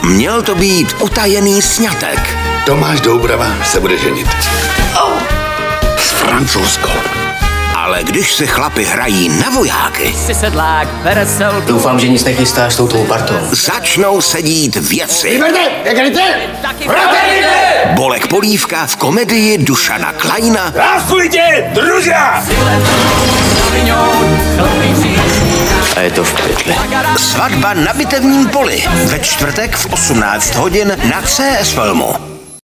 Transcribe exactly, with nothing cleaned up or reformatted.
Měl to být utajený sňatek. Tomáš Doubrava se bude ženit. Oh. S francouzskou. Ale když se chlapi hrají na vojáky, si sedlák, veresel. Doufám, že nic nechystáš s touto partou. začnou sedít věci. Fraternite! Bolek Polívka v komedii Dušana Kleina. Zdravstvujte, družia! A je to v pytli. Svatba na bitevním poli. Ve čtvrtek v osmnáct hodin na C S Filmu.